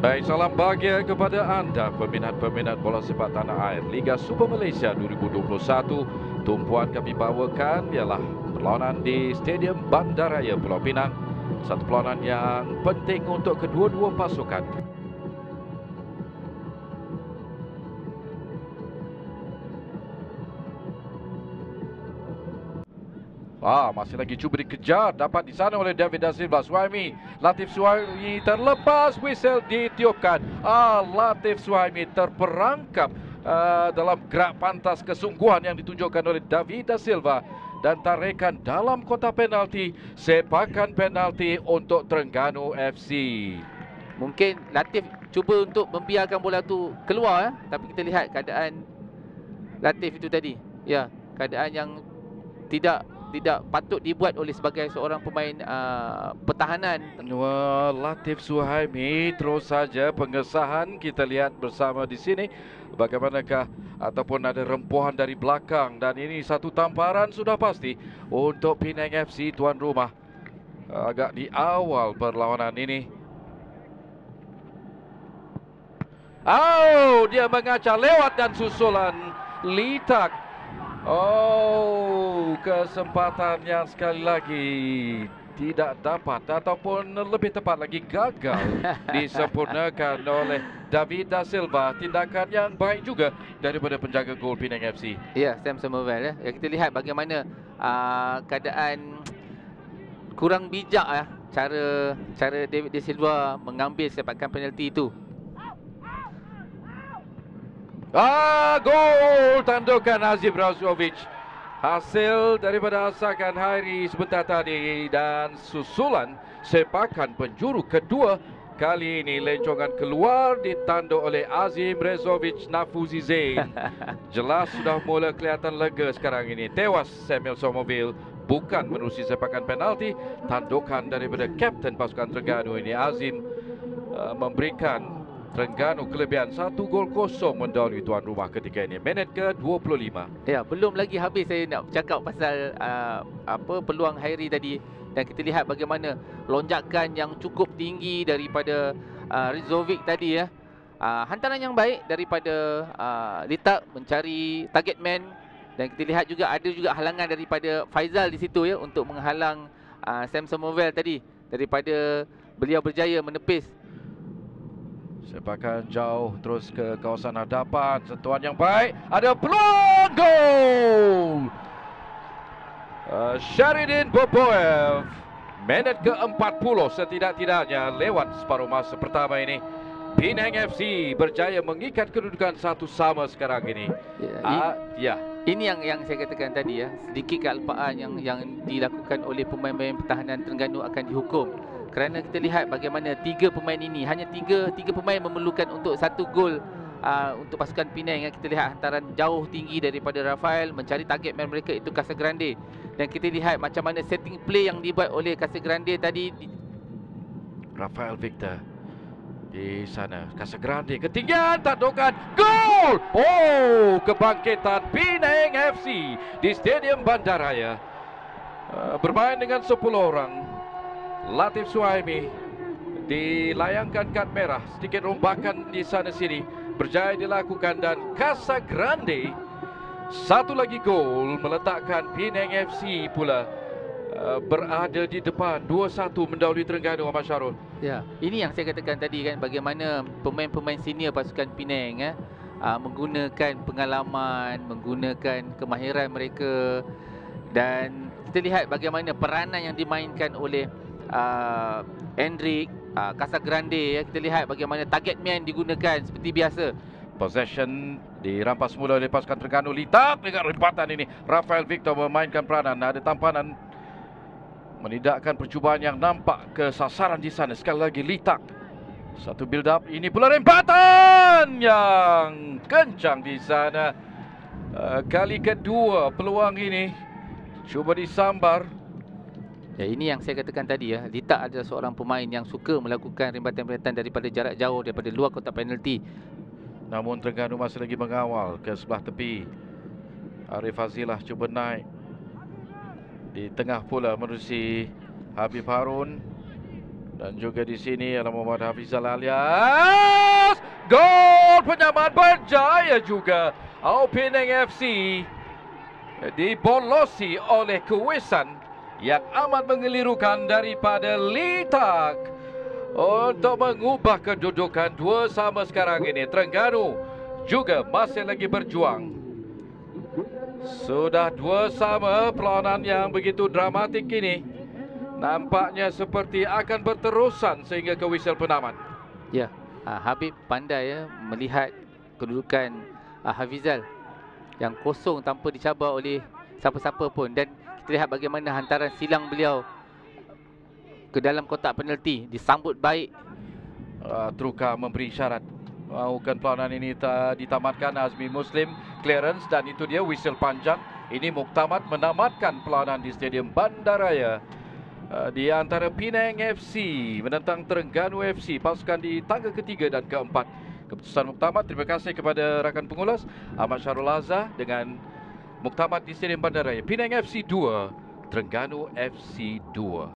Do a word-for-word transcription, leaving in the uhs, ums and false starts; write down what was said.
Baik, salam bahagia kepada anda peminat-peminat bola sepak tanah air. Liga Super Malaysia dua ribu dua puluh satu. Tumpuan kami bawakan ialah perlawanan di Stadium Bandaraya Pulau Pinang. Satu perlawanan yang penting untuk kedua-dua pasukan. Ah, masih lagi cuba dikejar. Dapat di sana oleh David Da Silva. Suhaimi. Latif Suhaimi terlepas. Whistle ditiupkan. Ah, Latif Suhaimi terperangkap uh, dalam gerak pantas kesungguhan yang ditunjukkan oleh David Da Silva. Dan tarikan dalam kotak penalti. Sepakan penalti untuk Terengganu F C. Mungkin Latif cuba untuk membiarkan bola tu keluar, eh? Tapi kita lihat keadaan Latif itu tadi. Ya, keadaan yang tidak tidak patut dibuat oleh sebagai seorang pemain uh, pertahanan. Wah, Latif Suhaimi terus saja pengesahan. Kita lihat bersama di sini bagaimanakah ataupun ada rempuhan dari belakang, dan ini satu tamparan sudah pasti untuk Penang F C tuan rumah agak di awal perlawanan ini. Oh, dia mengacak lewat dan susulan Litak. Oh, kesempatan yang sekali lagi tidak dapat ataupun lebih tepat lagi gagal disempurnakan oleh David Da Silva. Tindakan yang baik juga daripada penjaga gol Penang F C. Ya, Sam Somerville, ya. Ya, kita lihat bagaimana uh, keadaan kurang bijak, ya, cara cara David Da Silva mengambil sepakan penalti itu. Ah, gol tandukan Azim Razovic. Hasil daripada asakan Hairi sebentar tadi dan susulan sepakan penjuru kedua. Kali ini lencongan keluar ditanduk oleh Azim Rezovic Nafuzi Zain. Jelas sudah mula kelihatan lega sekarang ini. Tewas Samuel Somerville bukan menerusi sepakan penalti. Tandukan daripada kapten pasukan Terengganu ini, Azim, uh, memberikan Terengganu kelebihan satu gol kosong mendahului tuan rumah ketika ini. Minit ke dua puluh lima. Ya, belum lagi habis saya nak bercakap pasal uh, apa peluang Hairi tadi, dan kita lihat bagaimana lonjakan yang cukup tinggi daripada uh, Rezovic tadi, ya. Uh, hantaran yang baik daripada uh, Litak mencari target man, dan kita lihat juga ada juga halangan daripada Faizal di situ, ya, untuk menghalang uh, Sam Somerville tadi daripada beliau berjaya menepis. Sepakan jauh terus ke kawasan hadapan. Sentuhan yang baik. Ada peluang gol. Uh, Syaridin Boboev. Minit ke empat puluh setidak-tidaknya lewat separuh masa pertama ini. Penang F C berjaya mengikat kedudukan satu sama sekarang ini. Ya, uh, ya. Ini yang yang saya katakan tadi, ya, sedikit kealpaan yang yang dilakukan oleh pemain-pemain pertahanan Terengganu akan dihukum. Kerana kita lihat bagaimana tiga pemain ini, hanya tiga tiga pemain memerlukan untuk satu gol uh, untuk pasukan Penang. Kita lihat hantaran jauh tinggi daripada Rafael mencari target man mereka itu Casagrande, dan kita lihat macam mana setting play yang dibuat oleh Casagrande tadi. Rafael Victor di sana. Casagrande ketinggian, tandukan, gol! Oh, kebangkitan Penang F C di Stadium Bandaraya. Uh, bermain dengan sepuluh orang. Latif Suhaimi dilayangkan kad merah, sedikit rombakan di sana sini berjaya dilakukan, dan Casagrande satu lagi gol meletakkan Penang F C pula uh, berada di depan dua satu mendahului Terengganu. Ahmad Syarul. Ya, ini yang saya katakan tadi, kan, bagaimana pemain-pemain senior pasukan Penang, eh, uh, menggunakan pengalaman, menggunakan kemahiran mereka, dan kita lihat bagaimana peranan yang dimainkan oleh Uh, Hendrik, uh, Casagrande, ya. Kita lihat bagaimana target man digunakan seperti biasa. Possession dirampas semula oleh pasukan Terengganu. Litak dengan rempatan ini. Rafael Victor memainkan peranan. Ada tampanan menidakkan percubaan yang nampak ke sasaran di sana. Sekali lagi Litak. Satu build up. Ini pula rempatan yang kencang di sana. Uh, kali kedua peluang ini cuba disambar. Ya, ini yang saya katakan tadi, ya. Litak adalah seorang pemain yang suka melakukan rembatan-rembatan daripada jarak jauh, daripada luar kotak penalti. Namun Terengganu masih lagi mengawal ke sebelah tepi. Arif Fazilah cuba naik di tengah pula menerusi Habib Harun. Dan juga di sini adalah Muhammad Hafizal alias gol penyamaran berjaya juga. Oh, Penang F C dibolosi oleh Kewesan yang amat mengelirukan daripada Lee Tak untuk mengubah kedudukan dua sama sekarang ini. Terengganu juga masih lagi berjuang. Sudah dua sama, perlawanan yang begitu dramatik ini nampaknya seperti akan berterusan sehingga ke whistle penamat. Ya, uh, Habib pandai ya melihat kedudukan uh, Hafizal yang kosong tanpa dicabar oleh siapa-siapa pun, dan kita lihat bagaimana hantaran silang beliau ke dalam kotak penalti disambut baik. Uh, Truka memberi syarat mahukan perlawanan ini ditamatkan. Azmi Muslim clearance dan itu dia whistle panjang. Ini muktamad menamatkan perlawanan di Stadium Bandaraya uh, di antara Penang F C menentang Terengganu F C, pasukan di tangga ketiga dan keempat. Keputusan muktamad. Terima kasih kepada rakan pengulas Ahmad Syarul Azhar dengan muktamad di Stadium Bandaraya. Penang F C dua, Terengganu F C dua.